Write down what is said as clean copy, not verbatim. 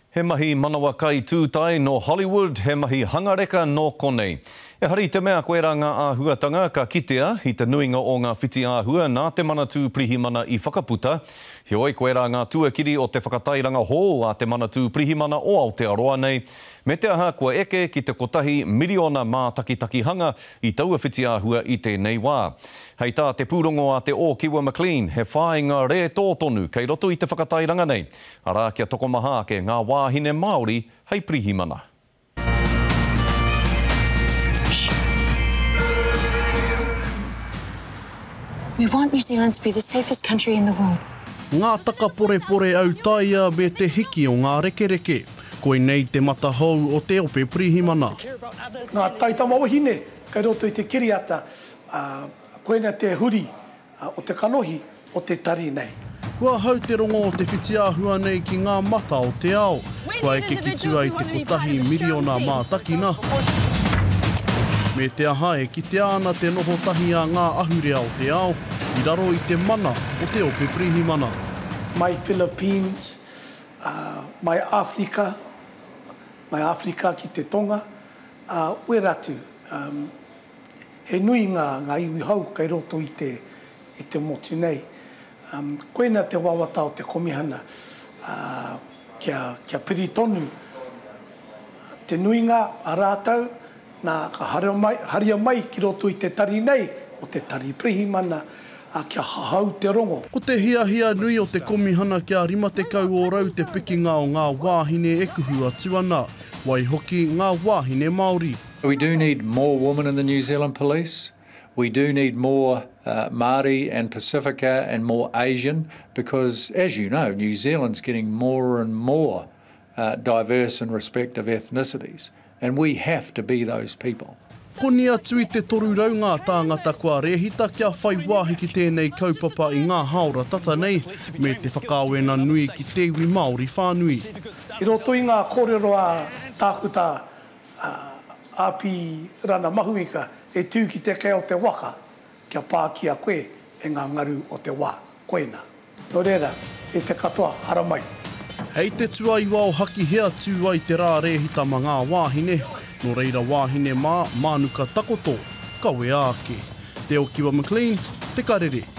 He mahi manawa kai tūtai no Hollywood, he mahi hangareka no konei. E hari te mea koe rā ngā āhuatanga ka kitea i te nuinga o ngā whiti āhua nā te manatū prihimana i whakaputa. He oi koe rā ngā tuakiri o te whakatairanga hō a te manatū prihimana o Aotearoa nei. Me te aha kua eke ki te kotahi miliona mā taki-taki-hanga i taua whiti āhua i tēnei wā. Hei tā te pūrongo a te o Kiwa McLean, he whāinga re tō tonu kei roto i te whakatairanga nei. Arā kia tokomaha ke ngā wahine Māori hei prihimana. We want New Zealand to be the safest country in the world. Ngā taka pore au taia me te hiki o ngā rekereke. Koe nei te matahau o te ope prihimana. Ngā taitama wahine, kai roto i te kiriata, koe na te huri o te kanohi o te tari nei. Kua hau te rongo o te whiti āhua nei ki ngā mata o te ao. Kua eke kitu ai te kotahi miliona mā takina. Me te aha e kite ana te noho tahi a ngā ahurea o te ao, i raro i te mana o te ope prihimana. Mai Philippines, mai Afrika ki te Tonga, ue ratu. He nui ngā iwi hau kai roto i te motu nei. Koena te wawata o te komihana, kia piri tonu. Te nuinga a rātau, nā ka haria mai ki roto i te tari nei, o te tari prihimana, kia hahau te rongo. Ko te hia nui o te komihana kia rima te kau o rau te pikinga o ngā wāhine ekuhu atu ana, wai hoki ngā wāhine Māori. We do need more women in the New Zealand Police. We do need more Māori and Pacifica and more Asian because, as you know, New Zealand's getting more and more diverse in respect of ethnicities. And we have to be those people. Koni atu i te toru rau ngā tāngata kua rehita kia whai wāhi ki tēnei kaupapa i ngā haora tata nei me te whakaawena nui ki te iwi Māori whānui. I roto i ngā kōrero a tākuta api rana mahuika e tū ki te kei o te waka kia pā ki a koe e ngā ngaru o te wā, koena. No reira, e te katoa, hara mai. Hei te tuai wao haki hea tū ai te rā rehita ma ngā wāhine, no reira wāhine mā, mānuka takoto, kawe āke. Te o Kiwa McLean, te Karere.